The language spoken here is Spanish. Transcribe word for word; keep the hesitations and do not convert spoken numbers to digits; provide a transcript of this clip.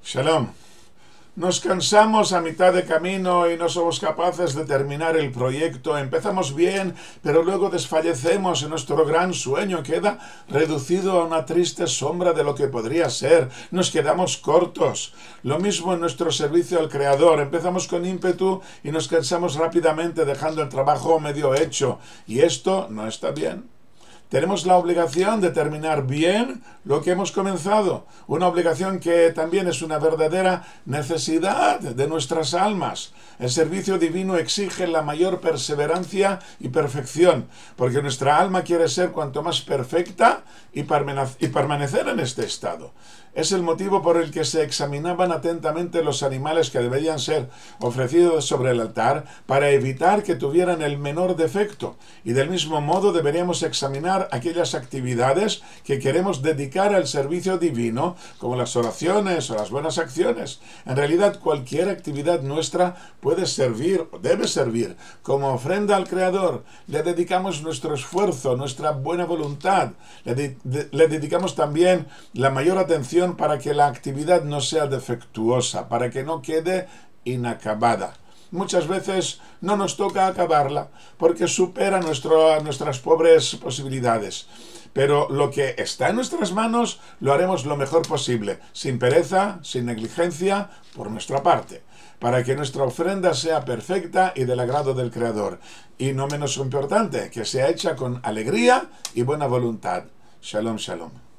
Shalom. Nos cansamos a mitad de camino y no somos capaces de terminar el proyecto. Empezamos bien, pero luego desfallecemos y nuestro gran sueño queda reducido a una triste sombra de lo que podría ser. Nos quedamos cortos. Lo mismo en nuestro servicio al Creador. Empezamos con ímpetu y nos cansamos rápidamente dejando el trabajo medio hecho. Y esto no está bien. Tenemos la obligación de terminar bien lo que hemos comenzado, una obligación que también es una verdadera necesidad de nuestras almas. El servicio divino exige la mayor perseverancia y perfección, porque nuestra alma quiere ser cuanto más perfecta y permanecer en este estado. Es el motivo por el que se examinaban atentamente los animales que deberían ser ofrecidos sobre el altar para evitar que tuvieran el menor defecto, y del mismo modo deberíamos examinar aquellas actividades que queremos dedicar al servicio divino, como las oraciones o las buenas acciones. En realidad, cualquier actividad nuestra puede servir o debe servir como ofrenda al Creador. Le dedicamos nuestro esfuerzo, nuestra buena voluntad, le, de, de, le dedicamos también la mayor atención para que la actividad no sea defectuosa, para que no quede inacabada. Muchas veces no nos toca acabarla porque supera nuestro, nuestras pobres posibilidades. Pero lo que está en nuestras manos lo haremos lo mejor posible, sin pereza, sin negligencia, por nuestra parte, para que nuestra ofrenda sea perfecta y del agrado del Creador. Y no menos importante, que sea hecha con alegría y buena voluntad. Shalom, shalom.